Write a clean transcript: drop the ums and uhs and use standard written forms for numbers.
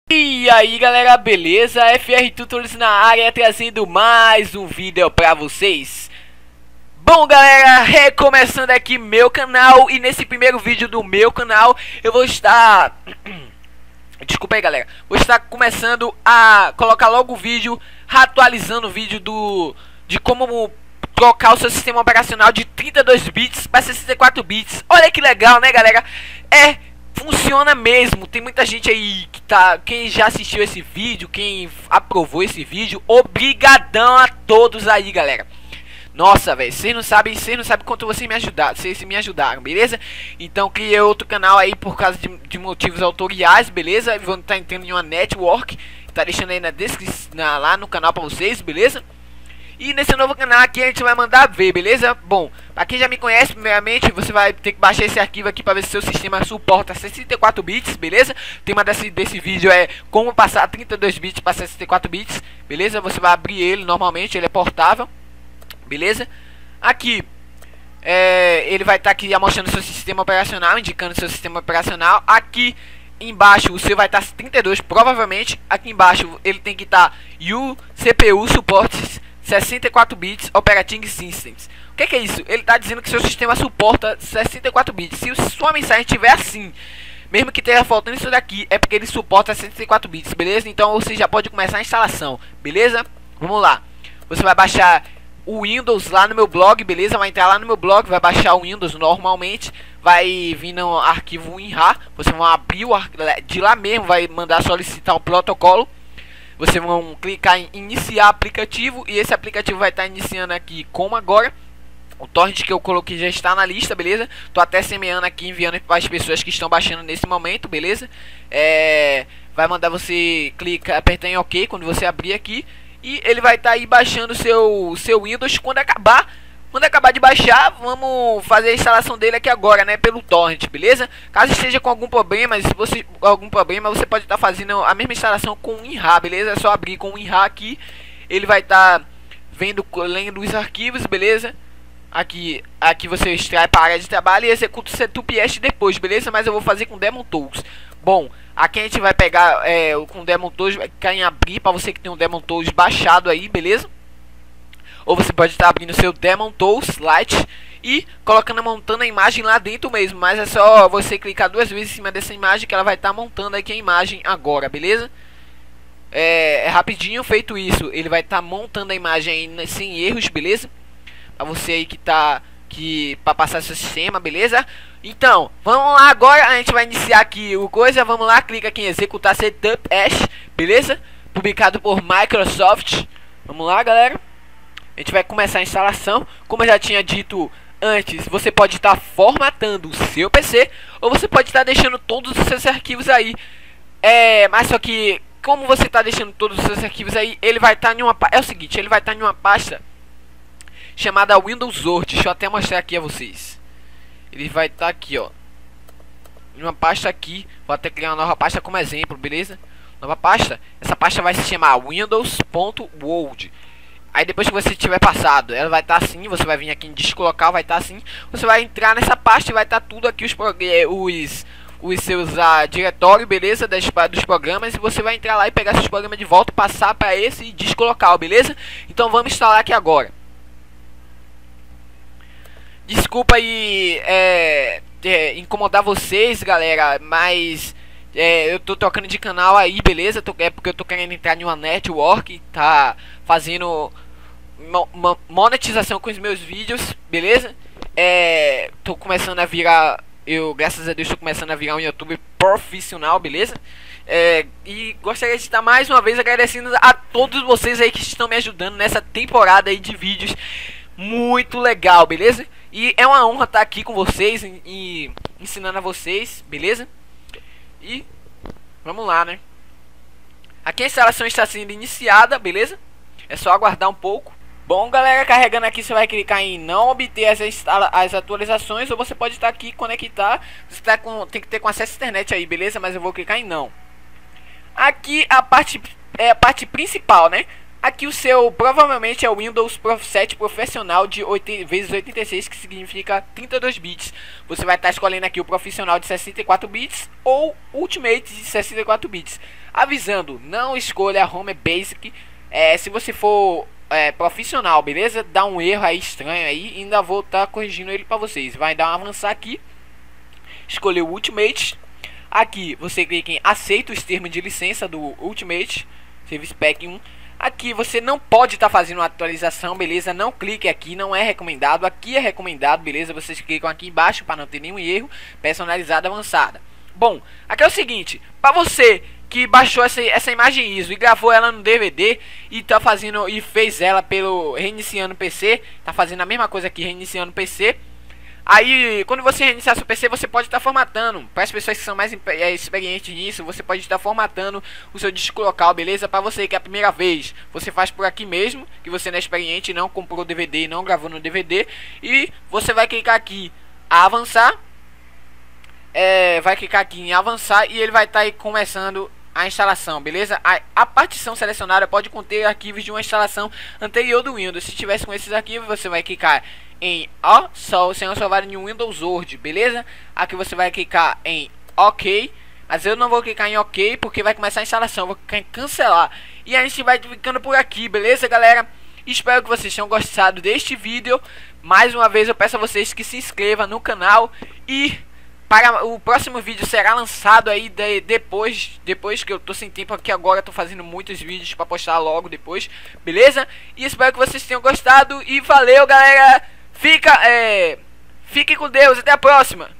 E aí galera, beleza? FR Tutores na área, trazendo mais um vídeo pra vocês. Bom galera, recomeçando aqui meu canal. E nesse primeiro vídeo do meu canal eu vou estar... Desculpa aí galera, vou estar começando a colocar logo o vídeo, atualizando o vídeo de como trocar o seu sistema operacional de 32 bits para 64 bits. Olha que legal, né galera? Funciona mesmo. Tem muita gente aí que quem já assistiu esse vídeo, quem aprovou esse vídeo, obrigadão a todos aí, galera. Nossa, velho, vocês não sabem quanto vocês me ajudaram, beleza? Então criei outro canal aí por causa de motivos autoriais, beleza? Vão estar entrando em uma network, tá deixando aí na descrição, lá no canal pra vocês, beleza? E nesse novo canal aqui a gente vai mandar ver, beleza? Bom, pra quem já me conhece, primeiramente, você vai ter que baixar esse arquivo aqui pra ver se seu sistema suporta 64 bits, beleza? O tema desse vídeo é como passar 32 bits para 64 bits, beleza? Você vai abrir ele normalmente, ele é portável, beleza? Aqui, ele vai estar aqui mostrando seu sistema operacional, indicando seu sistema operacional. Aqui embaixo o seu vai estar 32, provavelmente. Aqui embaixo ele tem que estar CPU suportes 64 bits Operating Systems. O que é isso? Ele está dizendo que seu sistema suporta 64 bits. Se sua mensagem estiver assim, mesmo que esteja faltando isso daqui, é porque ele suporta 64 bits, beleza? Então você já pode começar a instalação, beleza? Vamos lá. Você vai baixar o Windows lá no meu blog, beleza? Vai entrar lá no meu blog, vai baixar o Windows normalmente. Vai vir no arquivo WinRAR. Você vai abrir de lá mesmo, vai mandar solicitar o protocolo. Vocês vão clicar em iniciar aplicativo e esse aplicativo vai estar iniciando aqui como agora. O torrent que eu coloquei já está na lista, beleza? Tô até semeando aqui, enviando para as pessoas que estão baixando nesse momento, beleza? Vai mandar você apertar em OK quando você abrir aqui. E ele vai estar aí baixando o seu Windows. Quando acabar de baixar, vamos fazer a instalação dele aqui agora, né, pelo torrent, beleza? Caso esteja com algum problema, você pode estar fazendo a mesma instalação com o WinRAR, beleza? É só abrir com o WinRAR aqui. Ele vai estar lendo os arquivos, beleza? Aqui você extrai para a área de trabalho e executa o setup depois, beleza? Mas eu vou fazer com Demon Tools. Bom, aqui a gente vai pegar com Demon Tools, vai clicar em abrir para você que tem um Demon Tools baixado aí, beleza? Ou você pode estar abrindo seu Demon Tools Lite e montando a imagem lá dentro mesmo. Mas é só você clicar duas vezes em cima dessa imagem que ela vai estar montando aqui a imagem agora, beleza? É rapidinho feito isso. Ele vai estar montando a imagem aí sem erros, beleza? Pra você aí para passar seu sistema, beleza? Então, vamos lá agora. A gente vai iniciar aqui o coisa. Vamos lá, clica aqui em executar Setup As, beleza? Publicado por Microsoft. Vamos lá, galera. A gente vai começar a instalação. Como eu já tinha dito antes, você pode estar formatando o seu PC ou você pode estar deixando todos os seus arquivos aí. Mas só que, como você está deixando todos os seus arquivos aí, ele vai estar em uma... É o seguinte, ele vai estar em uma pasta chamada Windows Word. Deixa eu até mostrar aqui a vocês. Ele vai estar aqui, ó, em uma pasta aqui. Vou até criar uma nova pasta como exemplo, beleza? Nova pasta. Essa pasta vai se chamar Windows.Word. Aí depois que você tiver passado, ela vai estar assim. Você vai vir aqui em disco local, vai estar assim. Você vai entrar nessa pasta e vai estar tudo aqui, os seus diretórios, beleza? Dos programas. E você vai entrar lá e pegar seus programas de volta e passar para esse disco local, beleza? Então vamos instalar aqui agora. Desculpa aí incomodar vocês, galera, mas eu tô trocando de canal aí, beleza? É porque eu tô querendo entrar em uma network, tá fazendo monetização com os meus vídeos, beleza? Tô começando a virar, graças a Deus, tô começando a virar um youtuber profissional, beleza? E gostaria de estar mais uma vez agradecendo a todos vocês aí que estão me ajudando nessa temporada aí de vídeos muito legal, beleza? E é uma honra estar aqui com vocês e ensinando a vocês, beleza? E vamos lá, né? Aqui a instalação está sendo iniciada, beleza? É só aguardar um pouco. Bom, galera, carregando aqui, você vai clicar em não obter as atualizações. Ou você pode estar aqui conectar. Você tem que ter com acesso à internet aí, beleza? Mas eu vou clicar em não. Aqui a parte principal, né? Aqui o seu provavelmente é o Windows 7 Profissional de 8x86, que significa 32 bits. Você vai estar escolhendo aqui o Profissional de 64 bits ou Ultimate de 64 bits. Avisando, não escolha a Home Basic se você for profissional, beleza? Dá um erro aí estranho aí, ainda vou estar corrigindo ele para vocês. Vai dar um avançar aqui, escolher o Ultimate. Aqui você clica em aceita os termos de licença do Ultimate Service Pack 1. Aqui você não pode estar fazendo uma atualização, beleza? Não clique aqui, não é recomendado. Aqui é recomendado, beleza? Vocês clicam aqui embaixo para não ter nenhum erro. Personalizada avançada. Bom, aqui é o seguinte, para você que baixou essa imagem ISO e gravou ela no DVD e tá fazendo e fez ela pelo reiniciando o PC, tá fazendo a mesma coisa aqui, reiniciando o PC. Aí, quando você reiniciar seu PC, você pode estar formatando. Para as pessoas que são mais experientes nisso, você pode estar formatando o seu disco local, beleza? Para você que é a primeira vez, você faz por aqui mesmo, que você não é experiente, não comprou o DVD e não gravou no DVD. E você vai clicar aqui a avançar. Vai clicar aqui em avançar e ele vai estar aí começando a instalação, beleza? A partição selecionada pode conter arquivos de uma instalação anterior do Windows. Se tivesse com esses arquivos, você vai clicar em sem salvar em Windows Word, beleza? Aqui você vai clicar em OK, mas eu não vou clicar em OK porque vai começar a instalação. Eu vou clicar em cancelar e a gente vai ficando por aqui, beleza, galera? Espero que vocês tenham gostado deste vídeo. Mais uma vez eu peço a vocês que se inscrevam no canal e para o próximo vídeo será lançado aí depois que eu tô sem tempo aqui agora, tô fazendo muitos vídeos para postar logo depois, beleza? E espero que vocês tenham gostado e valeu, galera. Fiquem com Deus, até a próxima.